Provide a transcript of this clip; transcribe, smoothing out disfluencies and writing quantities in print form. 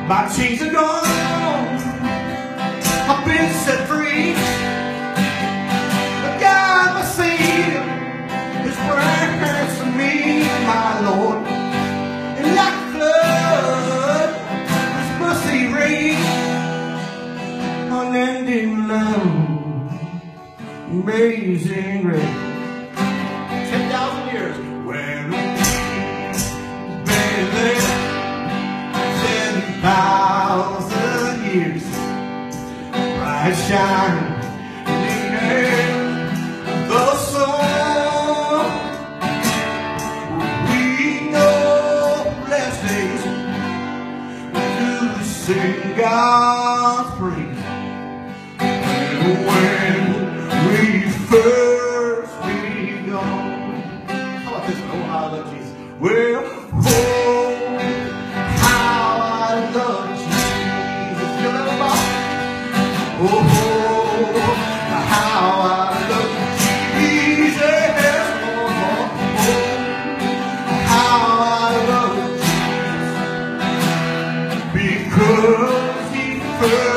My chains are gone, I've been set free. But God, my Savior, His prayers for me, my Lord. And like a flood, His mercy rain, unending love, amazing grace. 10,000 years. Where been there 10,000 years. Bright shine in the sun. We know blessed days to sing God's praise. And when we first begun. How about this? Oh, I love Jesus. Well, oh, how I love Jesus. Feel that about? Oh, how I love Jesus. Oh, how I love Jesus. Because He first